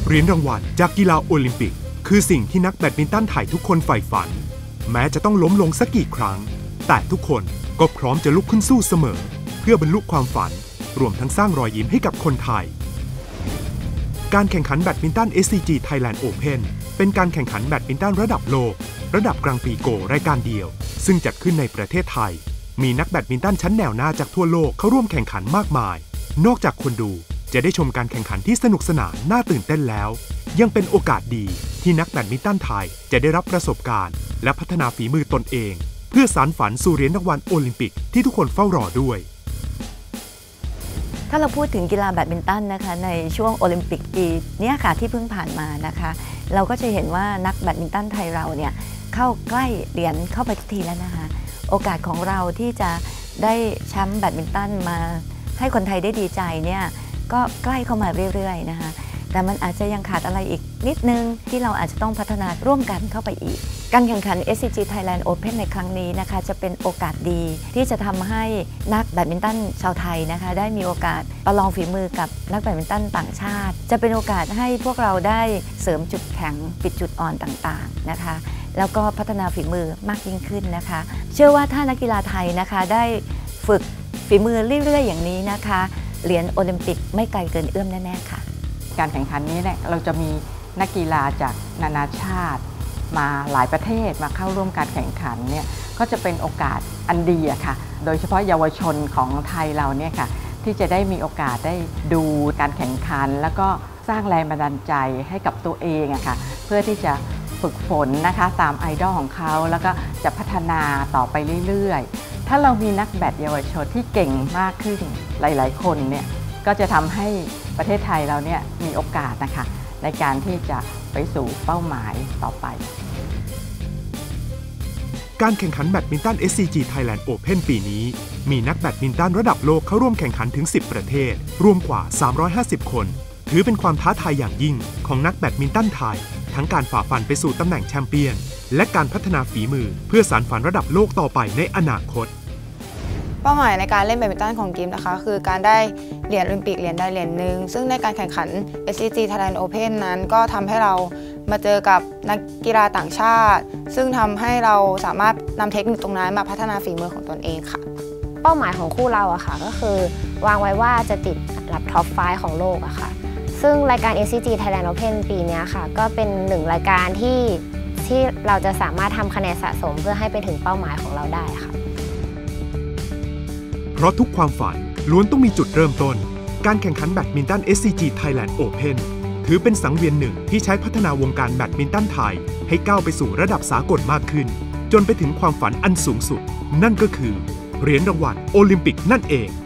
เหรียญรางวัลจากกีฬาโอลิมปิกคือสิ่งที่นักแบดมินตันไทยทุกคนใฝ่ฝันแม้จะต้องล้มลงสักกี่ครั้งแต่ทุกคนก็พร้อมจะลุกขึ้นสู้เสมอเพื่อบรรลุความฝันรวมทั้งสร้างรอยยิ้มให้กับคนไทยการแข่งขันแบดมินตัน SCG Thailand Open เป็นการแข่งขันแบดมินตันระดับโลกระดับกรังปีโกรายการเดียวซึ่งจัดขึ้นในประเทศไทยมีนักแบดมินตันชั้นแนวหน้าจากทั่วโลกเข้าร่วมแข่งขันมากมายนอกจากคนดูจะได้ชมการแข่งขันที่สนุกสนานน่าตื่นเต้นแล้วยังเป็นโอกาสดีที่นักแบดมินตันไทยจะได้รับประสบการณ์และพัฒนาฝีมือตนเองเพื่อสานฝันสู่เหรียญรางวัลโอลิมปิกที่ทุกคนเฝ้ารอด้วยถ้าเราพูดถึงกีฬาแบดมินตันนะคะในช่วงโอลิมปิกปีนี้ค่ะที่เพิ่งผ่านมานะคะเราก็จะเห็นว่านักแบดมินตันไทยเราเนี่ยเข้าใกล้เหรียญเข้าไปทุกทีแล้วนะคะโอกาสของเราที่จะได้แชมป์แบดมินตันมาให้คนไทยได้ดีใจเนี่ยก็ใกล้เข้ามาเรื่อยๆนะคะแต่มันอาจจะยังขาดอะไรอีกนิดนึงที่เราอาจจะต้องพัฒนาร่วมกันเข้าไปอีกการแข่งขัน SCG Thailand Open ในครั้งนี้นะคะจะเป็นโอกาสดีที่จะทำให้นักแบดมินตันชาวไทยนะคะได้มีโอกาสประลองฝีมือกับนักแบดมินตันต่างชาติจะเป็นโอกาสให้พวกเราได้เสริมจุดแข็งปิดจุดอ่อนต่างๆนะคะแล้วก็พัฒนาฝีมือมากยิ่งขึ้นนะคะเชื่อว่าถ้านักกีฬาไทยนะคะได้ฝึกฝีมือเรื่อยๆอย่างนี้นะคะเหรียญโอลิมปิกไม่ไกลเกินเอื้อมแน่ๆค่ะการแข่งขันนี้เนี่ยเราจะมีนักกีฬาจากนานาชาติมาหลายประเทศมาเข้าร่วมการแข่งขันเนี่ยก็จะเป็นโอกาสอันดีอะค่ะโดยเฉพาะเยาวชนของไทยเราเนี่ยค่ะที่จะได้มีโอกาสได้ดูการแข่งขันแล้วก็สร้างแรงบันดาลใจให้กับตัวเองอะค่ะเพื่อที่จะฝึกฝนนะคะตามไอดอลของเขาแล้วก็จะพัฒนาต่อไปเรื่อยๆถ้าเรามีนักแบดเยาวชนที่เก่งมากขึ้นหลายๆคนเนี่ยก็จะทำให้ประเทศไทยเราเนี่ยมีโอกาสนะคะในการที่จะไปสู่เป้าหมายต่อไปการแข่งขันแบดมินตัน SCG Thailand Open ปีนี้มีนักแบดมินตันระดับโลกเข้าร่วมแข่งขันถึง 10 ประเทศรวมกว่า 350 คนถือเป็นความท้าทายอย่างยิ่งของนักแบดมินตันไทยทั้งการฝ่าฟันไปสู่ตำแหน่งแชมเปี้ยนและการพัฒนาฝีมือเพื่อสานฝันระดับโลกต่อไปในอนาคตเป้าหมายในการเล่นแบดมินตันของกิมนะคะคือการได้เหรียญโอลิมปิกเหรียญใดเหรียญหนึ่งซึ่งในการแข่งขัน SCG Thailand Open นั้นก็ทำให้เรามาเจอกับนักกีฬาต่างชาติซึ่งทำให้เราสามารถนำเทคนิคตรงนั้นมาพัฒนาฝีมือของตนเองค่ะเป้าหมายของคู่เราอะค่ะก็คือวางไว้ว่าจะติดอันดับท็อป 5 ของโลกอะค่ะซึ่งรายการ SCG Thailand Open ปีนี้ค่ะก็เป็นหนึ่งรายการที่เราจะสามารถทำคะแนนสะสมเพื่อให้ไปถึงเป้าหมายของเราได้ค่ะเพราะทุกความฝันล้วนต้องมีจุดเริ่มต้นการแข่งขันแบดมินตัน SCG Thailand Open ถือเป็นสังเวียนหนึ่งที่ใช้พัฒนาวงการแบดมินตันไทยให้ก้าวไปสู่ระดับสากลมากขึ้นจนไปถึงความฝันอันสูงสุดนั่นก็คือเหรียญรางวัลโอลิมปิกนั่นเอง